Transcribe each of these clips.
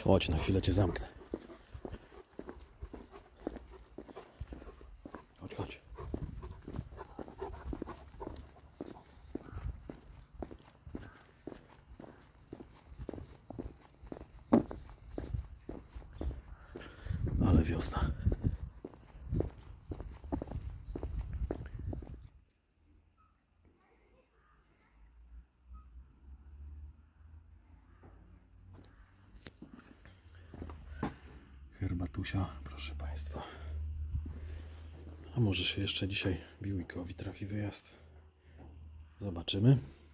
Chodź, na chwilę cię zamknę. Chodź, chodź. Ale wiosna. Herbatusia, proszę Państwa. A może się jeszcze dzisiaj Biłikowi trafi wyjazd. Zobaczymy.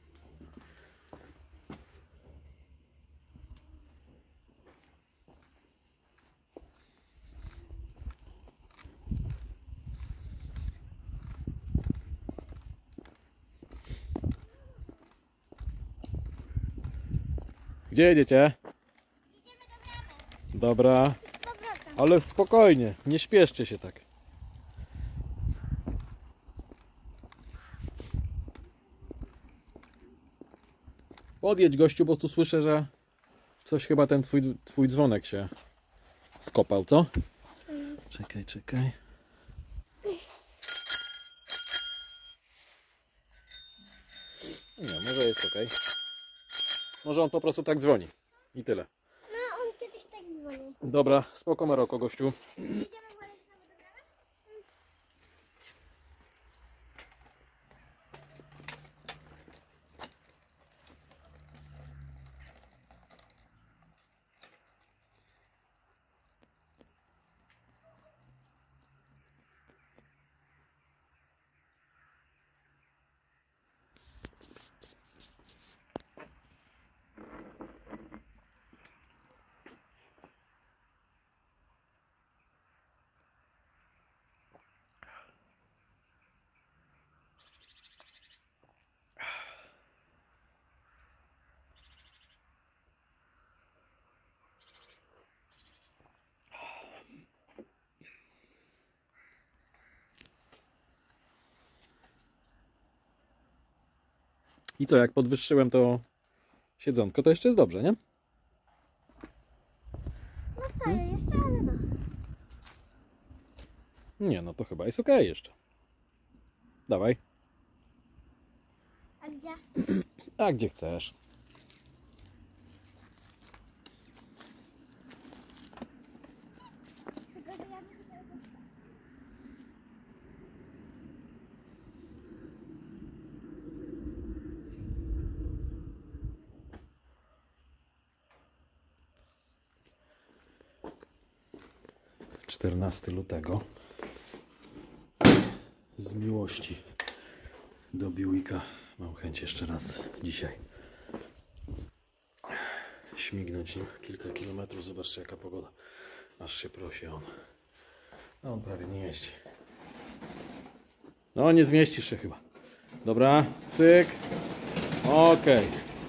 Gdzie jedziecie? Idziemy do bramy. Dobra, Z powrotem. ale spokojnie, nie śpieszcie się tak. Podjedź, gościu, bo tu słyszę, że coś chyba ten twój dzwonek się skopał, co? Czekaj, czekaj. Nie, może jest ok. Może on po prostu tak dzwoni. I tyle. No, on kiedyś tak dzwonił. Dobra, spoko Maroko, gościu. Idziemy woleć znowu do bramy? I co, jak podwyższyłem to siedzonko, to jeszcze jest dobrze, nie? No staje jeszcze, ale no. Nie, no to chyba jest ok jeszcze. Dawaj. A gdzie? A gdzie chcesz? Tylko, że ja bym chciała... 14 lutego. Z miłości do Biłika mam chęć jeszcze raz dzisiaj śmignąć nim kilka kilometrów. Zobaczcie, jaka pogoda. Aż się prosi on. No, on prawie nie jeździ. No, nie zmieścisz się chyba. Dobra, cyk. Okej.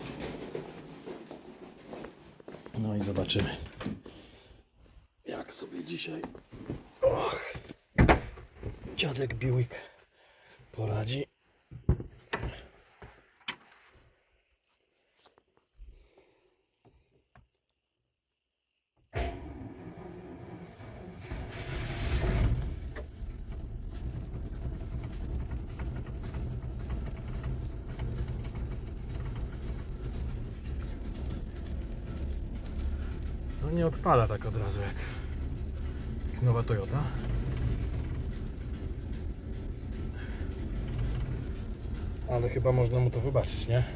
No i zobaczymy, jak sobie dzisiaj dziadek Biłik poradzi. No nie odpala tak od razu jak nowa Toyota. Ale chyba można mu to wybaczyć, nie?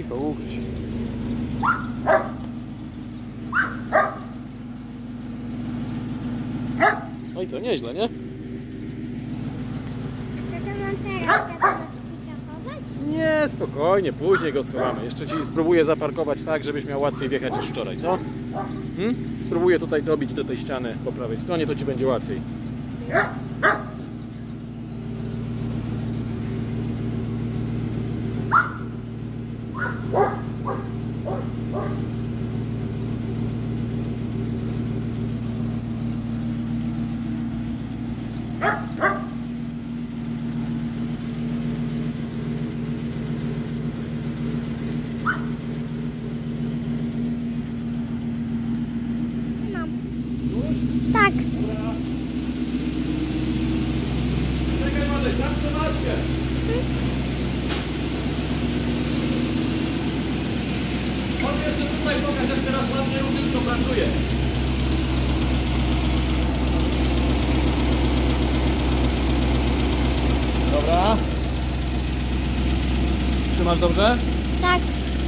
Cicho, ugryź. No i co, nieźle, nie? A to mam teraz zachować? Nie, spokojnie, później go schowamy. Jeszcze ci spróbuję zaparkować tak, żebyś miał łatwiej wjechać niż wczoraj, co? Spróbuję tutaj dobić do tej ściany po prawej stronie, to ci będzie łatwiej. Mam. Tak. Czekaj, Marek, zamknę maskę. Chodź jeszcze tutaj, pokaż, jak teraz ładnie równiutko pracuje. Dobra. Trzymasz dobrze? Tak.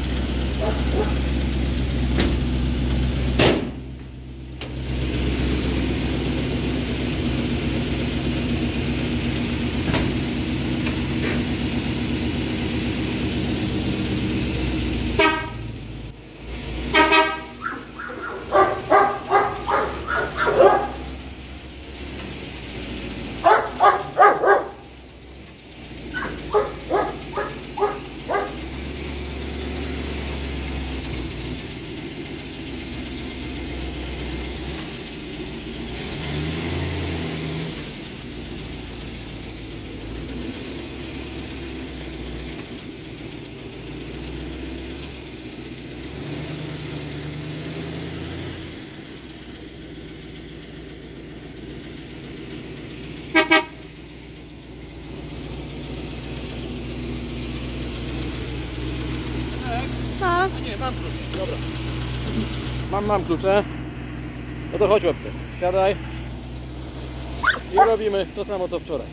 Co? Nie, mam klucze. Dobra. Mam klucze. No to chodź, łapce. Siadaj. I robimy to samo co wczoraj.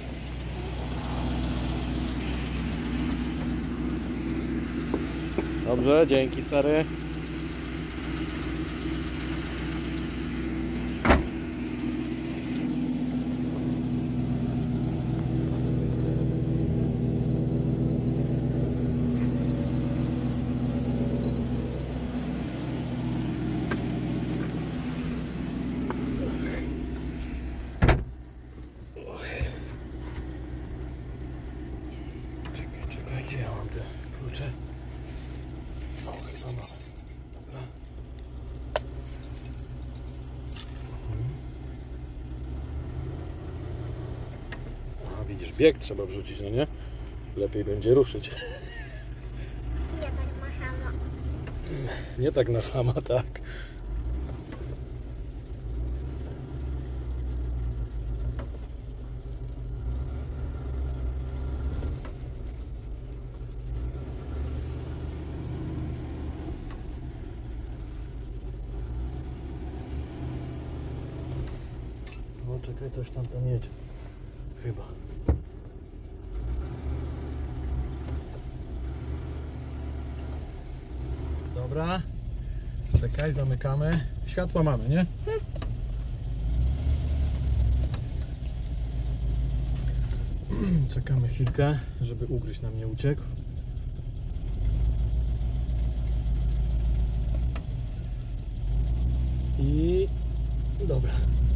Dobrze, dzięki stary. Czekaj, gdzie ja mam te klucze? O, chyba mam. Dobra. A widzisz, bieg trzeba wrzucić, no nie? Lepiej będzie ruszyć. Nie tak machano. Nie tak na chama, tak. O, czekaj, coś tam jedzie. Chyba. Dobra. Czekaj, zamykamy. Światła mamy, nie? Czekamy chwilkę, żeby ugryź nam nie uciekł. I dobra.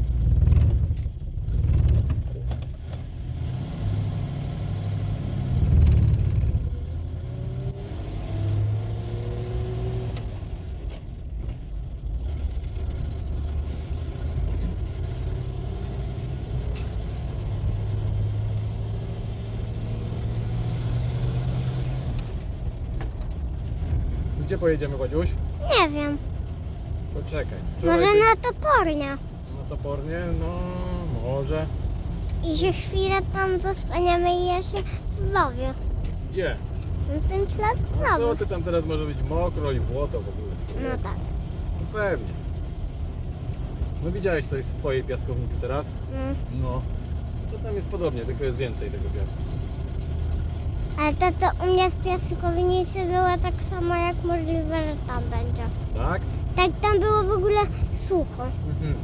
Gdzie pojedziemy, Wadziuś? Nie wiem. Poczekaj. Może na Topornia. Na Topornie? No, może. I się chwilę tam zostaniemy i ja się bawię. Gdzie? Na tym ślad A co znowu. ty tam teraz może być mokro i błoto w ogóle? No tak. No pewnie. No widziałeś co jest w twojej piaskownicy teraz? Mm. No. To tam jest podobnie, tylko jest więcej tego piasku. Ale to u mnie w piaskownicy było tak samo, jak możliwe, że tam będzie. Tak? Tak, tam było w ogóle sucho. Mhm.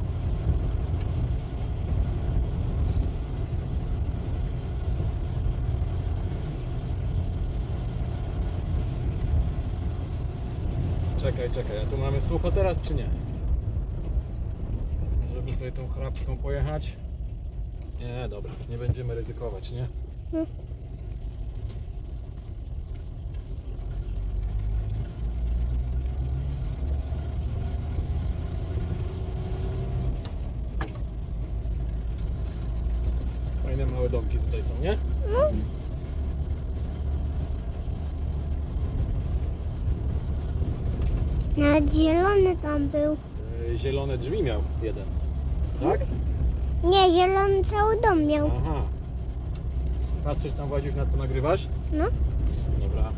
Czekaj, a tu mamy sucho teraz, czy nie? Żeby sobie tą chrapską pojechać. Nie, dobra, nie będziemy ryzykować, nie? Hmm. Fajne małe domki tutaj są, nie? No. Nawet zielony tam był. Zielone drzwi miał jeden. Tak? Nie, zielony cały dom miał. Aha. Patrzysz tam, Władziuś, na co nagrywasz? No. Dobra.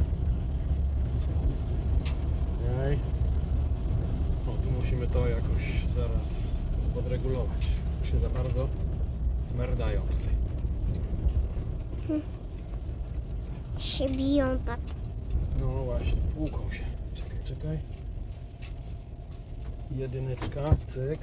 Okej. O, tu musimy to jakoś zaraz podregulować. Tu się za bardzo merdają tutaj. Się biją tak. No właśnie, tłuką się. Czekaj. Jedyneczka, cyk.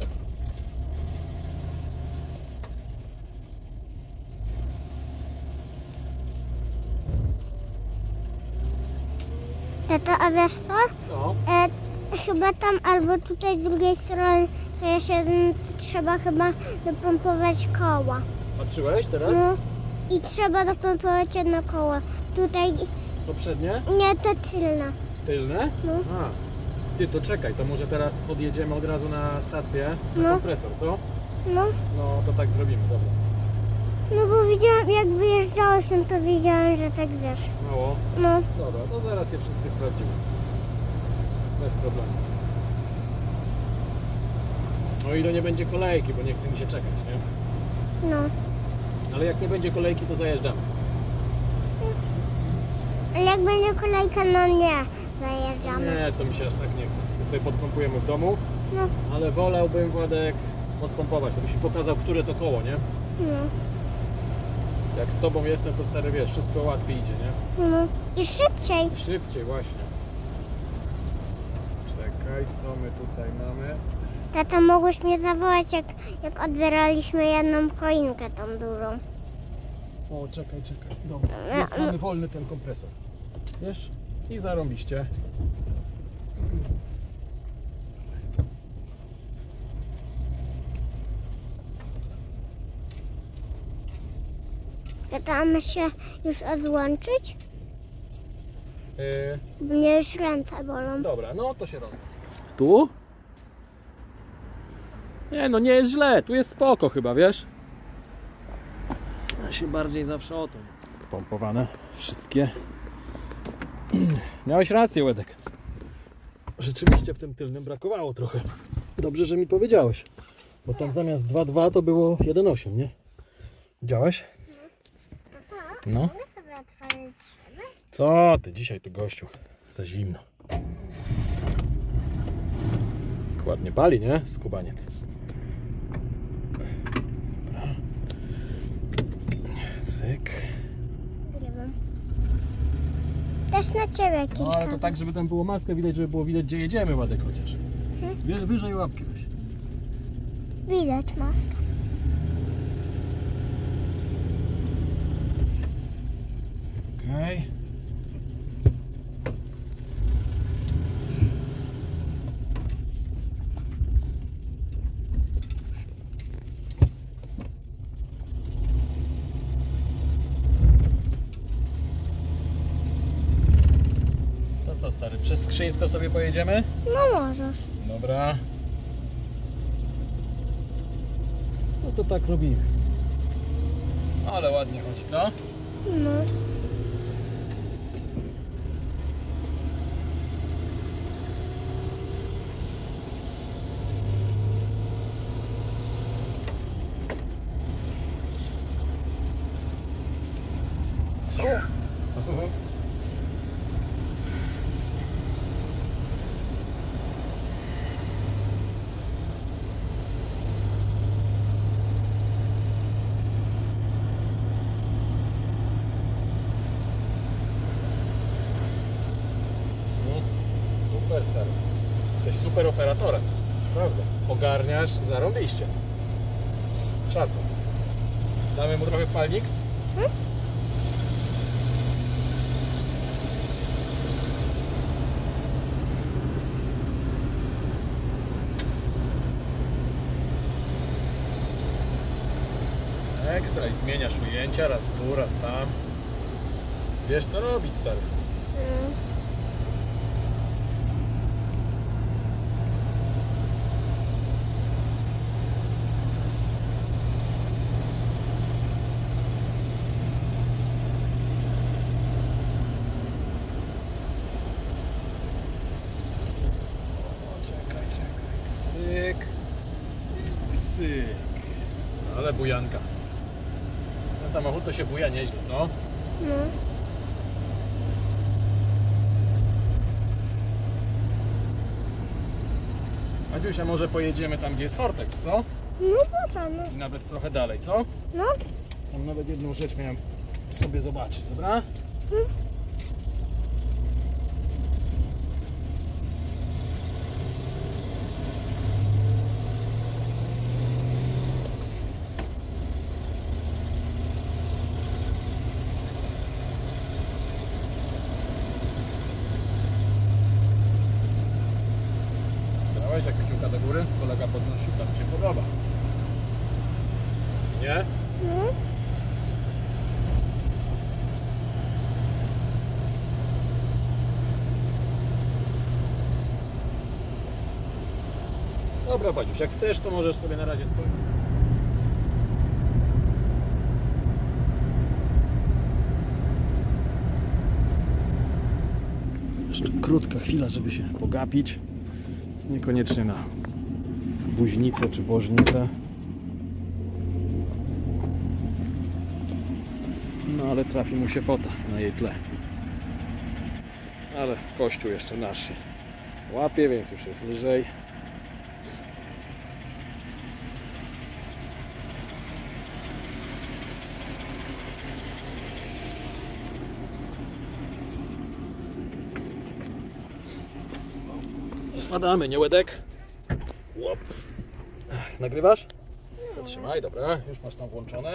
A wiesz co? Co? Chyba tam albo tutaj z drugiej strony to jeszcze trzeba chyba dopompować koła. Patrzyłeś teraz? No i trzeba dopompować jedno koło. Tutaj To przednie? nie, to tylne. Tylne? No. A. Ty, to czekaj, to może teraz podjedziemy od razu na stację, na No. kompresor, co? No, No to tak zrobimy, dobra. no bo widziałam, jak wyjeżdżałeś, to wiedziałem, że tak wiesz. Mało? No, Dobra, to zaraz je wszystkie sprawdzimy. Bez problemu. O ile nie będzie kolejki, bo nie chce mi się czekać, nie? no. Ale jak nie będzie kolejki, to zajeżdżamy. Ale jak będzie kolejka, no nie, zajeżdżamy. Nie, to mi się aż tak nie chce. My sobie podpompujemy w domu, No, ale wolałbym, Władek, podpompować, żebyś mi pokazał, które to koło, nie? no, Jak z tobą jestem, to stary, wiesz, wszystko łatwiej idzie, nie? no. I szybciej. Szybciej, właśnie. Czekaj, co my tutaj mamy? Tato, mogłeś mnie zawołać, jak odbieraliśmy jedną choinkę tą dużą. O, czekaj. Dobra, jest, mamy wolny ten kompresor. Wiesz? I zarąbiście. Tato, a my się już odłączyć? Yy, Bo mnie już ręce bolą. dobra, no to się robi. Tu? Nie, no nie jest źle, tu jest spoko chyba, wiesz? Ja się bardziej zawsze o to. Pompowane wszystkie. Miałeś rację, Łedek. Rzeczywiście w tym tylnym brakowało trochę. Dobrze, że mi powiedziałeś. Bo tam zamiast 2,2 to było 1,8, nie? Widziałeś? Tato, No. mogę sobie otworzyć szybę? Co ty dzisiaj tu, gościu? Za zimno. Ładnie pali, nie? Skubaniec. Dobra. Cyk. Nie wiem. Też na ciebie kilka. No ale to tak, żeby tam było maskę widać, żeby było widać, gdzie jedziemy, Ładek, chociaż. Wyżej łapki weź. Widać maskę. Okej. To co, stary, przez Skrzyńsko sobie pojedziemy? No możesz. Dobra. No to tak robimy. Ale ładnie chodzi, co? No. super, stary. Jesteś super operatorem. Prawda. Ogarniasz zarąbiście. Szacun. Damy mu trochę w palnik? Ekstra i zmieniasz ujęcia, raz tu, raz tam. Wiesz co robić, stary. Cyk. Cyk. Ale bujanka. Ten samochód to się buja nieźle, co? No. Adziusia, może pojedziemy tam, gdzie jest Hortex, co? No możemy. I nawet trochę dalej, co? No. Tam nawet jedną rzecz miałem sobie zobaczyć, dobra? Dałeś jak kciuka do góry, kolega podnosił, tam się podoba. Nie? No. Dobra, Wadziuś, jak chcesz, to możesz sobie na razie spojrzeć. Jeszcze krótka chwila, żeby się pogapić. Niekoniecznie na buźnicę czy bożnicę. No ale trafi mu się fota na jej tle. Ale kościół jeszcze nasz się łapie, więc już jest lżej. Spadamy, nie łedek? Łops. Nagrywasz? Trzymaj, dobra, już masz tam włączone.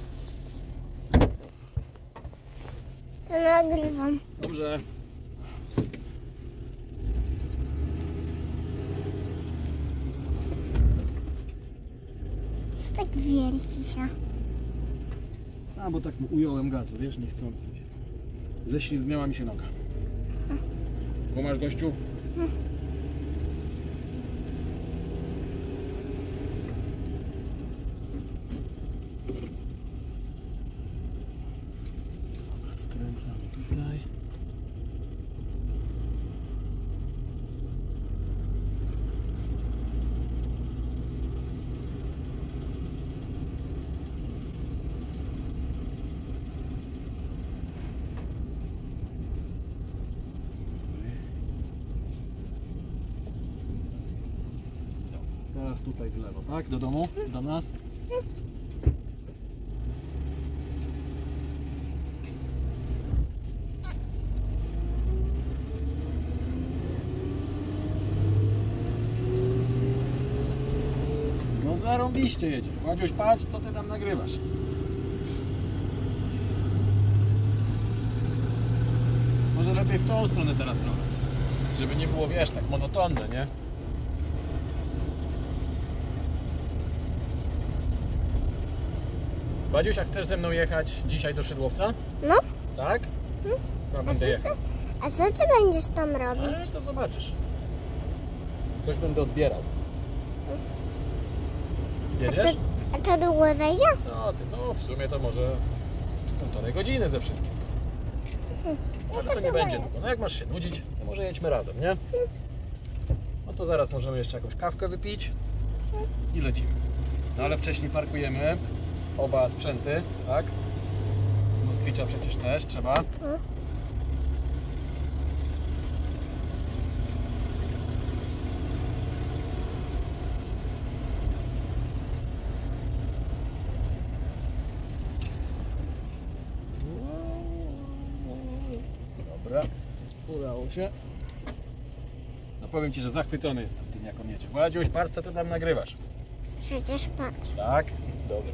To nagrywam. Dobrze. Jest tak wielki się. A, bo tak ująłem gazu, wiesz, niechcący. Ześlizgnęła mi się noga. Bo masz, gościu? Dobra, skręcamy tutaj. Teraz tutaj w lewo, tak? Do domu? Do nas? No zarąbiście jedzie. Ładziuś, patrz, co ty tam nagrywasz. Może lepiej w tą stronę teraz trochę. Żeby nie było, wiesz, tak monotonne, nie? Wadziusia, chcesz ze mną jechać dzisiaj do Szydłowca? No. Tak? No, będę jechał. A co ty będziesz tam robić? Ale to zobaczysz. Coś będę odbierał. Jedziesz? A to długo zajdzie? Co ty? No w sumie to może 1,5 godziny ze wszystkim. Ale to nie będzie długo. No jak masz się nudzić, to może jedźmy razem, nie? No to zaraz możemy jeszcze jakąś kawkę wypić i lecimy. No ale wcześniej parkujemy oba sprzęty, tak? Moskwicza przecież też trzeba. Dobra, udało się. powiem Ci, że zachwycony jestem tym, jak on jedzie. Władziuś, patrz, co Ty tam nagrywasz. Przecież patrz. Tak? Dobra.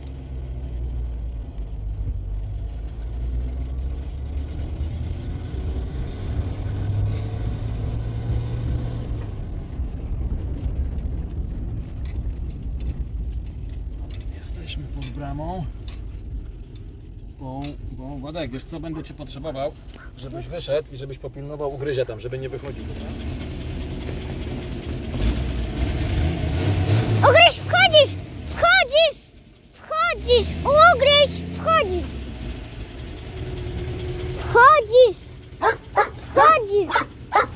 Jesteśmy pod bramą. Bo Władek, wiesz co, będę Cię potrzebował, żebyś wyszedł i żebyś popilnował ugryzia tam, żeby nie wychodził. Ugryź, wchodzisz! Wchodzisz! Wchodzisz! Ugryź! Wchodzisz! Wchodzisz! Wchodzisz!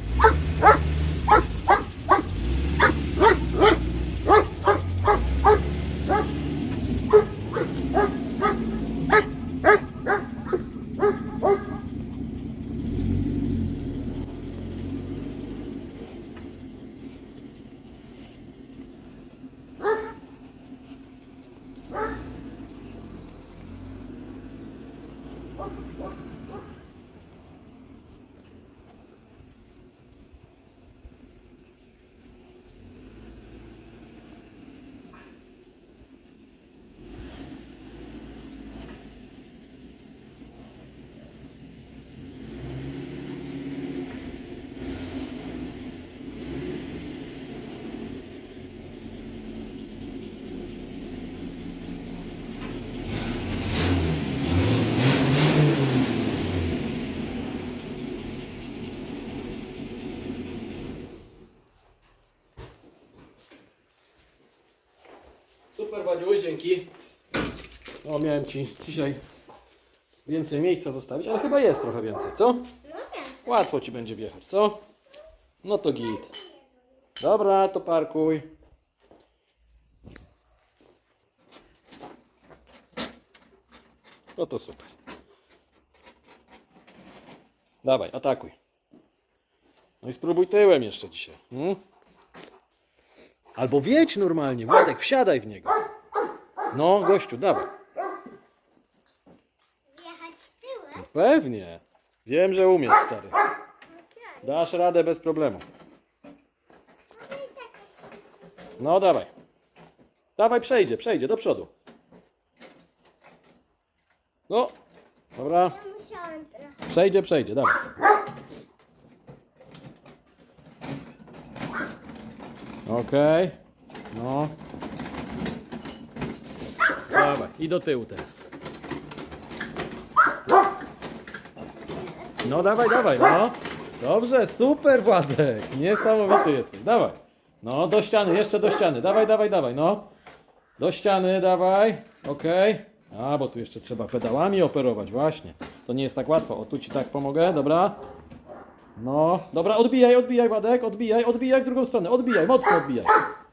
Super, Wadziuś, dzięki. O, miałem Ci dzisiaj więcej miejsca zostawić, ale chyba jest trochę więcej, co? Łatwo Ci będzie wjechać, co? No to git. Dobra, to parkuj. No to super. Dawaj, atakuj. No i spróbuj tyłem jeszcze dzisiaj. Albo wjedź normalnie, Władek, wsiadaj w niego. No, gościu, dawaj. Jechać tyłem? Pewnie. Wiem, że umiesz, stary. Dasz radę bez problemu. No, dawaj. Dawaj, przejdzie, do przodu. No, dobra. Ja musiałam trochę. Przejdzie, dawaj. Okej. No. Dawaj, i do tyłu teraz. No dawaj, no. Dobrze, super, Władek. Niesamowity jesteś. Dawaj. No, do ściany, jeszcze do ściany. Dawaj, no. Do ściany, dawaj. Okej. A, bo tu jeszcze trzeba pedałami operować, właśnie. To nie jest tak łatwo. O, tu Ci tak pomogę, dobra. No, dobra, odbijaj, Władek, odbijaj w drugą stronę. Odbijaj, mocno odbijaj.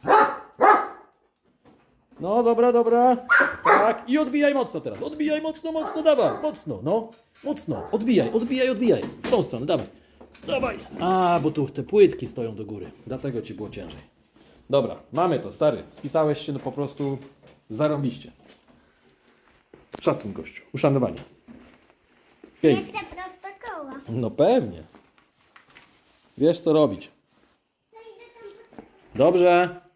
No, dobra. Tak, i odbijaj mocno teraz. Odbijaj mocno, dawaj. Mocno, no. Mocno. Odbijaj. W tą stronę, dawaj. A, bo tu te płytki stoją do góry. Dlatego Ci było ciężej. Dobra, mamy to, stary. Spisałeś się, no po prostu zarąbiście. Szacun, gościu. Uszanowanie. Pięknie. Jeszcze prosto koła. No pewnie. Wiesz, co robić. Dobrze.